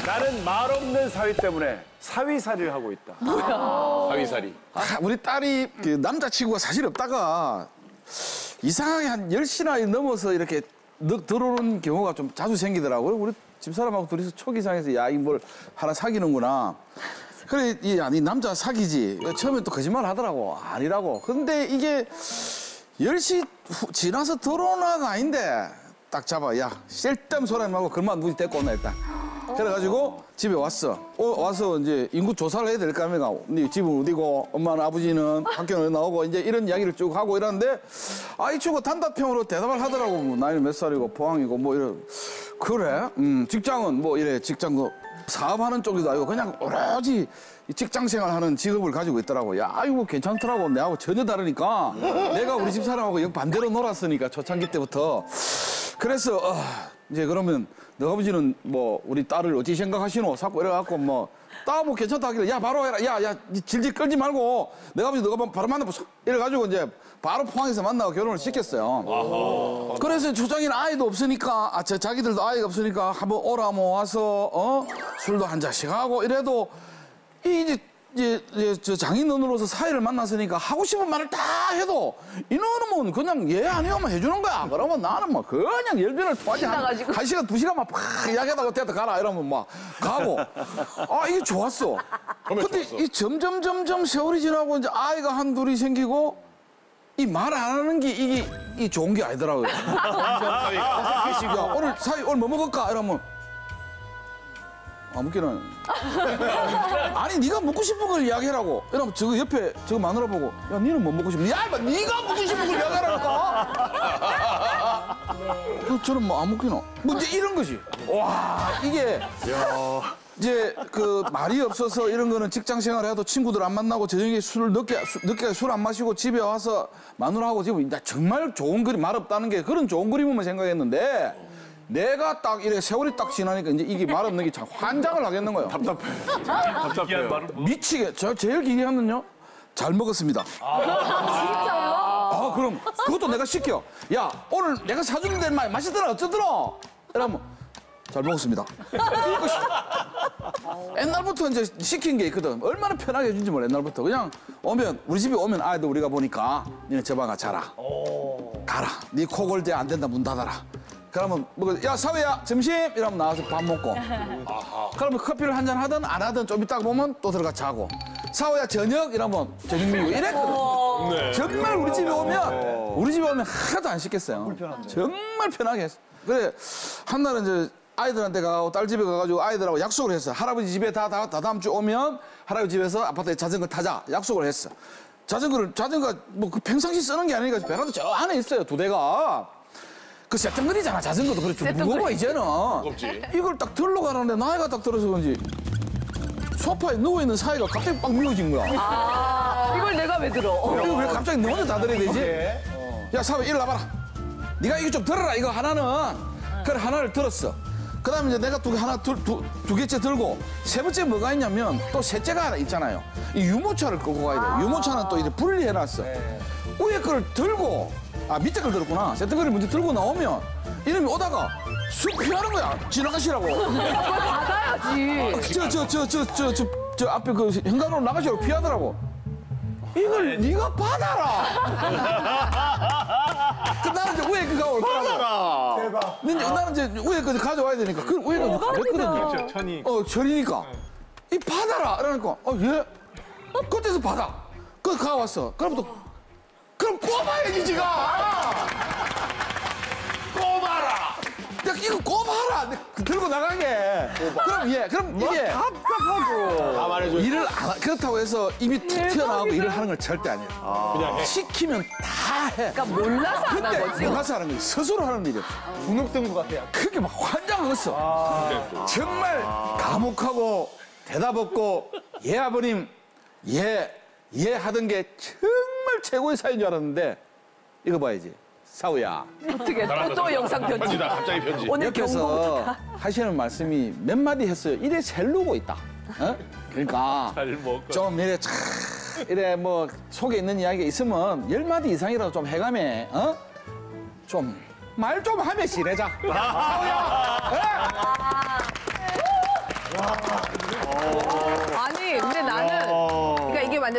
나는 말 없는 사위 때문에 사위살이를 하고 있다. 뭐야? 사위살이. 우리 딸이 그 남자친구가 사실 없다가 이상하게 한 10시나 넘어서 이렇게 들어오는 경우가 좀 자주 생기더라고요. 우리 집사람하고 둘이서 초기상에서 야, 이 뭘 하나 사귀는구나. 그래, 이 남자 사귀지. 처음엔 또 거짓말 하더라고. 아니라고. 근데 이게 10시 지나서 들어오나가 아닌데 딱 잡아. 야, 쓸데없는 소리 하지 말고 그만 무지 데리고 온나 일단. 그래가지고 집에 왔어. 와서 이제 인구 조사를 해야 될까 하면 네 집은 어디고 엄마는 아버지는 학교는 나오고 이제 이런 이야기를 쭉 하고 이러는데 이 친구가 단답형으로 대답을 하더라고. 뭐 나이는 몇 살이고 포항이고 뭐 이런. 그래? 직장은 뭐 이래 직장도 사업하는 쪽이도 아니고 그냥 오로지 직장 생활하는 직업을 가지고 있더라고. 야, 이거 괜찮더라고. 내하고 전혀 다르니까 내가 우리 집사람하고 영 반대로 놀았으니까 초창기 때부터. 그래서 이제 그러면 너 아버지는 뭐 우리 딸을 어찌 생각하시노? 자꾸 이래갖고 뭐 딸 뭐 괜찮다 하길래 야 바로 해라. 야 질질 끌지 말고 내 아버지 너가 바로 만나보자. 이래가지고 이제 바로 포항에서 만나고 결혼을 시켰어요. 그래서 초장에는 아이도 없으니까 자기들도 아이가 없으니까 한번 오라 뭐 와서 술도 한 잔씩 하고 이래도 이제 저 장인어른으로서 사이를 만났으니까 하고 싶은 말을 다 해도 이놈은 그냥 예 아니오만 해주는 거야. 그러면 나는 막 그냥 열변을 토하지 한 시간 두 시간 막 이야기하다가 대다 가라 이러면 막 가고 이게 좋았어. 근데 이 점점 세월이 지나고 이제 아이가 한 둘이 생기고 이 말 안 하는 게 이게 좋은 게 아니더라고요. 야, 오늘 뭐 먹을까 이러면. 아무렇게나 아니 네가 먹고 싶은 걸 이야기하라고. 이러면 저거 옆에 저거 마누라 보고 야 니는 뭐 먹고 싶니? 야 이봐 네가 먹고 싶은 걸 이야기하라니까. 저는 뭐 아무렇게나 뭐 이제 이런 거지. 와 이게 이제 그 말이 없어서 이런 거는 직장 생활해도 친구들 안 만나고 저녁에 술을 늦게 술 안 마시고 집에 와서 마누라하고 지금 정말 좋은 그림 말 없다는 게 그런 좋은 그림만 생각했는데. 내가 딱 이렇게 세월이 딱 지나니까 이제 이게 말 없는 게 참 환장을 하겠는 거예요. 답답해요. 미치게. 저 제일 기괴 하면요. 잘 먹었습니다. 진짜요? 그럼 그것도 내가 시켜. 야, 오늘 내가 사주는데 맛있더라 어쩌더라? 이러면 잘 먹었습니다. 이것이 옛날부터 이제 시킨 게 있거든. 얼마나 편하게 해준지 몰라 옛날부터. 그냥 오면 우리 집에 오면 아이들 우리가 보니까 니네 저 방아 자라. 가라. 네 코골제 안 된다 문 닫아라. 그러면 야 사회야 점심 이러면 나와서 밥 먹고 그러면 커피를 한잔 하든 안 하든 좀 이따가 보면 또 들어가 자고 사회야 저녁 이러면 저녁 먹고 이랬거든. 네. 정말 우리 집에 오면 하나도 안 시켰어요. 불편한데. 정말 편하게 했어. 그래 한날은 이제 아이들한테 가고 딸 집에 가가지고 아이들하고 약속을 했어. 할아버지 집에 다 다음 주 오면 할아버지 집에서 아파트에 자전거 타자 약속을 했어. 자전거 뭐 그 평상시 쓰는 게 아니니까 베란다 저 안에 있어요 두 대가. 그 세팅거리잖아 자전거도 그래 좀 무거워 이제는. 무겁지. 이걸 딱 들러 가는데 나이가 딱 들어서 그런지 소파에 누워있는 사이가 갑자기 빡 미워진 거야. 이걸 내가 왜 들어? 이거 왜 갑자기 너 혼자 다 들어야 되지? 야 사회 일로 와봐라. 네가 이거 좀 들어라 이거 하나는. 그래 하나를 들었어. 그 다음에 이제 내가 두 개째 들고 세 번째 뭐가 있냐면 또 셋째가 하나 있잖아요. 이 유모차를 끌고 가야 돼. 유모차는 또 이렇게 분리해놨어. 위에 거를 들고 밑에 걸 들었구나. 세트거리 먼저 들고 나오면 이놈이 오다가 쑥 피하는 거야. 지나가시라고. 그걸 받아야지. 저 앞에 그 현관으로 나가시라고 피하더라고. 이걸 네가 받아라. 나는 이제 위에 그가 올 거라고. 대박. 나는 이제 위에 거 가져와야 되니까 그 위에 거 가졌거든요. 그렇죠, 천이. 천이니까. 이 받아라. 이러니까 예. 그때서 받아. 그 가왔어. 그럼 꼽아야지 지가. 꼽아라. 내가 이거 꼽아라. 들고 나가게. 그럼 이게 답답하고. 다 말해줘. 일을 그렇다고 해서 입이 툭 튀어나오고 일을 하는 건 절대 아니에요. 그냥 해. 시키면 다 해. 그러니까 몰라서 안 한 근데 거지. 몰라서 하는 거지. 스스로 하는 일이야. 분업된 것 같아요. 그게 막 환장을 했어. 정말 감옥하고 대답 없고 예 아버님 예 하던 게 정말 최고의 사이인 줄 알았는데 이거 봐야지. 사우야. 어떻게 또 영상 편지. 편지다 갑자기 편지. 오늘 경고부터 옆에서 다. 하시는 말씀이 몇 마디 했어요. 이래 셀르고 있다. 그러니까 좀 이래 뭐 속에 있는 이야기가 있으면 10마디 이상이라도 좀 해가며 좀 말 좀 하며 지내자. 사우야.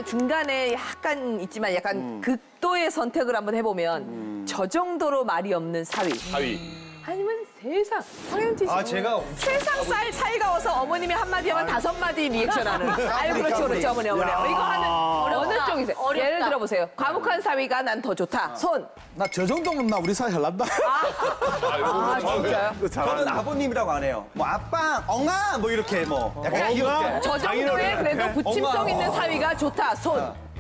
그러면 중간에 약간 있지만 약간 극도의 선택을 한번 해보면 저 정도로 말이 없는 사위. 아니면 세상 황현지 씨. 제가 세상 살가워서 어머님이 한마디 하면 5마디 리액션하는. 아유 그렇죠 그렇죠 어머니 어머니. 이거 하는 어느 쪽이세요? 예를 들어보세요. 과묵한 사위가 난 더 좋다. 손. 나 저 정도면 나 우리 사이 할란다. 아 진짜요? 저는 아버님이라고 안 해요. 뭐 아빠, 엉아 뭐 이렇게 뭐 약간 귀엽게. 저 정도의 그래도 부침성 있는 사위가 좋다. 손.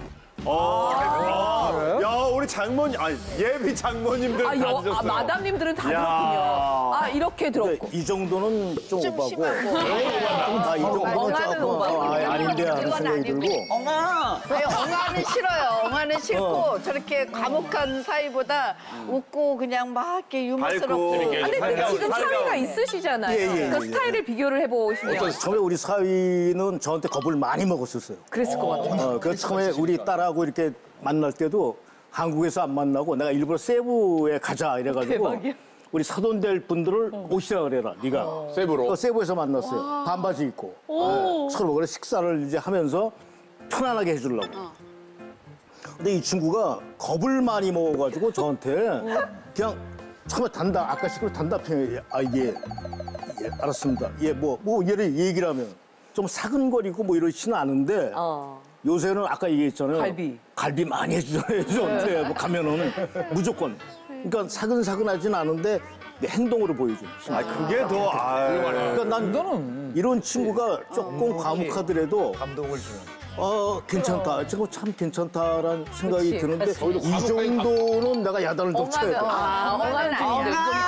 야, 우리 장모님, 예비 장모님들 다 드셨어요. 마담님들은 다 야. 들었군요. 이 들었고. 이 정도는 좀 오바고. 이 정도는 엉아는 조금 오바고. 아닌데 하는 그건 생각이 아니고. 들고. 아니, 엉아는 싫어요. 엉아는 싫고 저렇게 과묵한 사이보다 웃고 그냥 막 이렇게 유머스럽고. 근데 지금 사위가 있으시잖아요. 그러니까 스타일을 비교를 해보시면 처음에 우리 사위는 저한테 겁을 많이 먹었었어요. 그랬을 것 같아요. 그 처음에 우리 딸하고 이렇게 만날 때도 한국에서 안 만나고 내가 일부러 세부에 가자 이래가지고 대박이야. 우리 사돈될 분들을 오시라 그래라 네가 세부로? 세부에서 만났어요. 반바지 입고 서로 그래 식사를 이제 하면서 편안하게 해주려고. 근데 이 친구가 겁을 많이 먹어가지고 저한테 그냥 처음에 아까 식으로 단답형에 예, 알았습니다. 뭐 얘를 얘기를 하면 좀 사근거리고 뭐 이러지는 않은데 요새는 아까 얘기했잖아요. 갈비 많이 해주잖아요. 저한테 뭐 가면은 무조건. 그러니까 사근사근하진 않은데 내 행동으로 보여줘. 그게 더, 그러니까 난 이런 친구가 조금 과묵하더라도 감동을 주는. 괜찮다. 지금 참 괜찮다라는 생각이 그치, 드는데 그치. 이 정도는 내가 야단을 좀 쳐야 돼. 엉아는 좀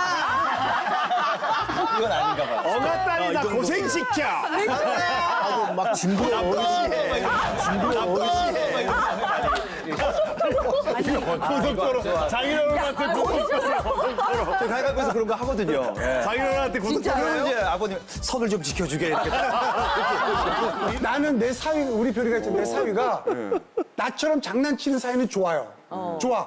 이건 아닌가 봐. 엉아 딸이 나 이 정도. 고생시켜. 하고 막 징그러 어르신해. 고속도로. 장인어른한테 고속도로. 저 가위바위보에서 그런 거 하거든요. 장인어른한테 고속도로. 그러면 이제 아버님 선을 좀 지켜주게 이렇게. 나는 내 사위, 우리 별이가 있잖아. 내 사위가 나처럼 장난치는 사위는 좋아요. 좋아.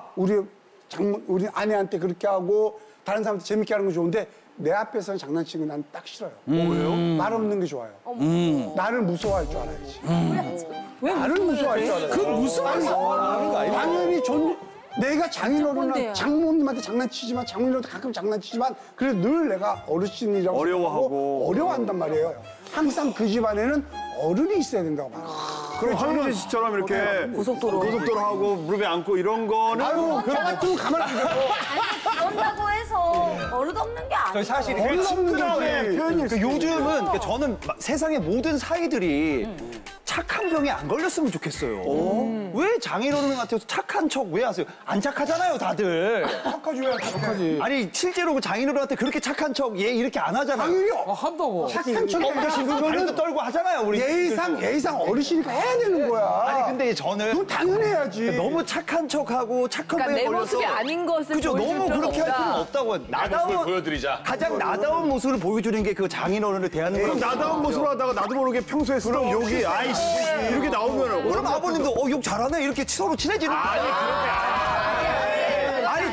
우리 아내한테 그렇게 하고 다른 사람한테 재밌게 하는 거 좋은데 내 앞에서는 장난치는 건 난 딱 싫어요. 왜요? 말 없는 게 좋아요. 나를 무서워할 줄 알아야지. 왜 나를 무서워할 줄 알아야지. 그 무슨 말이야? 당연히 내가 장인어른이나 장모님한테 장난치지만 장모님한테 가끔 장난치지만 그래도 늘 내가 어르신이라고 어려워하고. 생각하고 어려워한단 말이에요. 항상 그 집안에는 어른이 있어야 된다고 봐요. 그럼 황현재 씨처럼 이렇게 고속도로 하고 무릎에 앉고 이런 거는. 아유, 그 같은 가만 안 두고. 그런다고 해서 버릇없는 게 아니에요. 저희 사실 시끄러워의 표현이 그 요즘은 저는 세상의 모든 사이들이 착한 병에 안 걸렸으면 좋겠어요. 왜 장인어른한테서 착한 척 왜 하세요? 안 착하잖아요, 다들. 착하지. 아니 실제로 그 장인어른한테 그렇게 착한 척 얘 이렇게 안 하잖아요. 당연히요. 한다고. 착한 척 다리도 그거는 떨고 하잖아요, 우리. 예의상 어르신이니까 해야 되는 거야. 아니 근데 저는 그건 당연해야지. 너무 착한 척하고 착한 그러니까 병에 내 걸려서 모습이 아닌 것을 그죠? 보여줄 너무 필요는 그렇게 할 필요는 없다. 없다고. 나다운 보여드리자. 가장 나다운 모습을 보여주는 게 그 장인어른을 대하는 그럼 거라고. 나다운 모습으로 하다가 나도 모르게 평소에 쓰던 욕이 아이씨 이렇게 나오면은. 그럼 아버님도 욕 잘하네 이렇게 서로 친해지는 거야. 아니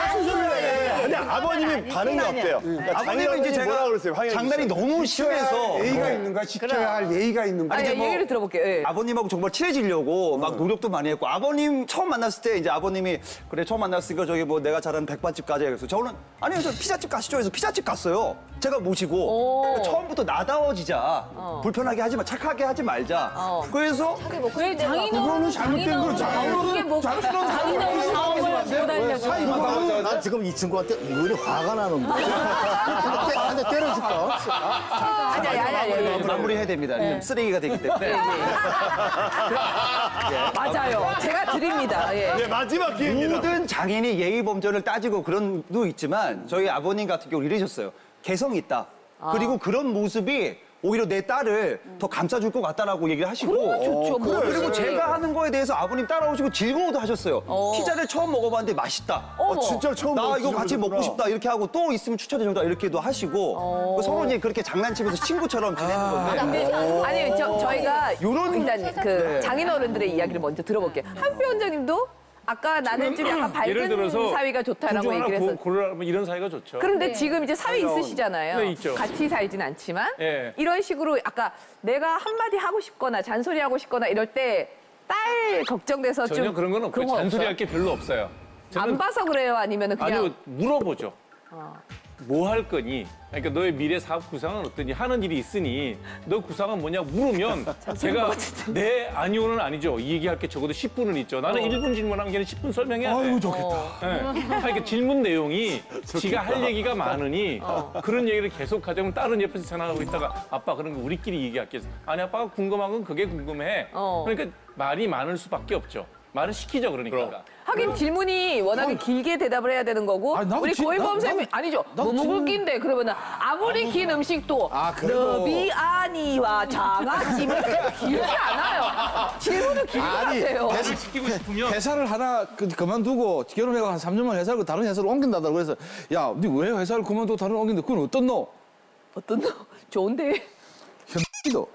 근데 아버님이 반응이 어때요? 아버님은 이제 제가 뭐라 그랬어요? 황현재 장난이 씨. 너무 심해서 예의가 있는 거야. 지켜야 할 예의가 있는 거야. 아니, 뭐- 얘기를 들어볼게요. 예. 아버님하고 정말 친해지려고 막 노력도 많이 했고 아버님 처음 만났을 때 이제 아버님이 그래 처음 만났으니까 저기 뭐 내가 잘하는 백반집 가자 그래서 저는 아니요 저 피자집 가시죠 해서 피자집 갔어요. 제가 모시고 그러니까 처음부터 나다워지자 불편하게 하지 마 착하게 하지 말자. 그래서 왜 그거는 잘못된 거죠. 그게 뭐 장인어른 사업을 보달려고. 난 지금 이 친구한테 은근히 화가 나는데. 한 대 때려줄까? 아니. 마무리해야 됩니다. 쓰레기가 되기 때문에. 맞아요. 제가 드립니다. 예. 네, 마지막 기회입니다. 모든 장인이 예의 범절을 따지고 그런 도 있지만 저희 아버님 같은 경우 이러셨어요. 개성이 있다. 그리고 그런 모습이 오히려 내 딸을 더 감싸줄 것 같다라고 얘기를 하시고 좋죠. 뭐. 그리고 제가 하는 거에 대해서 아버님 따라오시고 즐거워도 하셨어요. 피자를 처음 먹어봤는데 맛있다. 진짜 처음 나 이거 먹어보셨구나. 같이 먹고 싶다 이렇게 하고 또 있으면 추천해줘다 이렇게도 하시고 서로 이제 그렇게 장난치면서 친구처럼 지내는 건데 아니, 저희가 요런- 일단 그 장인어른들의 이야기를 먼저 들어볼게요. 한표 원장님도 아까 나는 좀 약간 예를 밝은 들어서 사위가 좋다라고 얘기를 해서. 고르라면 이런 사이가 좋죠. 그런데 지금 이제 사위 있으시잖아요. 네, 있죠. 같이 살진 않지만 예. 이런 식으로 아까 내가 한마디 하고 싶거나 잔소리하고 싶거나 이럴 때 딸 걱정돼서 전혀 좀 그런 건 없고 그런 거 잔소리할 게 별로 없어요. 안 봐서 그래요? 아니면 그냥 아니요, 물어보죠. 뭐 할 거니? 그러니까 너의 미래 사업 구상은 어떠니? 하는 일이 있으니 너 구상은 뭐냐 물으면 제가 네, 아니오는 아니죠. 이 얘기할 게 적어도 10분은 있죠. 나는 1분 질문하면 걔는 10분 설명해야 돼. 아이고 좋겠다. 그러니까 질문 내용이 지가 할 얘기가 많으니 그런 얘기를 계속 하자면 딸은 옆에서 전화하고 있다가 아빠 그런 거 우리끼리 얘기할게. 아니 아빠가 궁금한 건 그게 궁금해. 그러니까 말이 많을 수밖에 없죠. 말을 시키죠 그러니까. 하긴 질문이 워낙에 길게 대답을 해야 되는 거고 아니, 나도 우리 고인범 쌤이 아니죠. 뭐 먹을 긴데 그러면은 아무리 긴 음식도 그래도- 너비 아니와 장아찌면 길지 않아요. 질문을 길게 하세요. 말을 시키고 싶으면 회사를 하나 그만두고 결혼해가 한 3년 만에 회사를 다른 회사로 옮긴다더라고. 그래서 야, 니 왜 회사를 그만두고 다른 데 옮긴데 그건 어떤 너? 어떤 너 좋은데 현이도.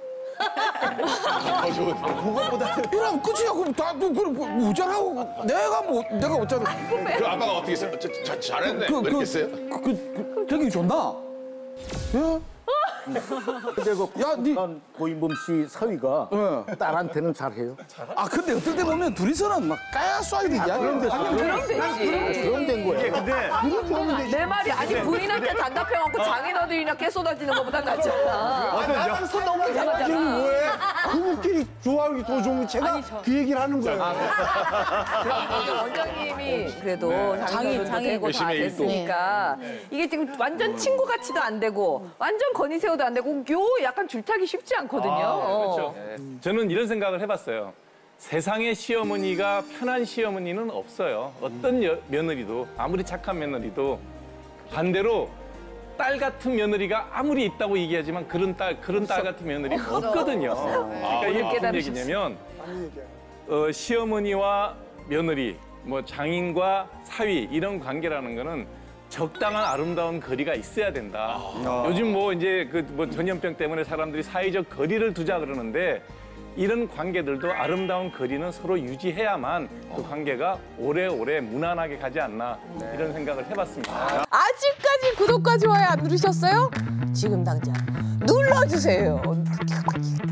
이러면 끝이야. 그럼 다 그럼 우전하고 내가 어쩌고 그 아빠가 어떻게 했어요? 잘했네. 왜 이렇게 했어요? 되게 좋나? 예? 근데 야, 니- 고인범 씨 사위가 예. 딸한테는 잘해요. 아 근데 어떨 때 보면 둘이서는 막 까야싸이도 이야기하는 데 그럼 되지. 그럼 된 거예요. 근데 내 말이 아니 부인한테 단답해갖고 장인어들이나 깨 쏟아지는 것보다 낫잖아. 나는 손 너무 잘하지는 뭐해? 부부끼리 좋아하기 더 좋은 거 제가 그 얘기를 하는 거예요. 원장님이 그래도 장인어른도 되고 다 열심히 일도. 됐으니까 이게 지금 완전 친구 같이도 안 되고 완전 건의새우도 안 되고 요 약간 줄타기 쉽지 않거든요. 그렇죠. 저는 이런 생각을 해봤어요. 세상에 시어머니가 편한 시어머니는 없어요. 어떤 며느리도 아무리 착한 며느리도 반대로 딸 같은 며느리가 아무리 있다고 얘기하지만 그런 딸 같은 며느리 없거든요. 그러니까 이게 무슨 얘기냐면 시어머니와 며느리, 뭐 장인과 사위 이런 관계라는 거는 적당한 아름다운 거리가 있어야 된다. 요즘 뭐 이제 그 뭐 전염병 때문에 사람들이 사회적 거리를 두자 그러는데 이런 관계들도 아름다운 거리는 서로 유지해야만 그 관계가 오래오래 무난하게 가지 않나 이런 생각을 해봤습니다. 아직까지 구독과 좋아요 안 누르셨어요? 지금 당장 눌러주세요.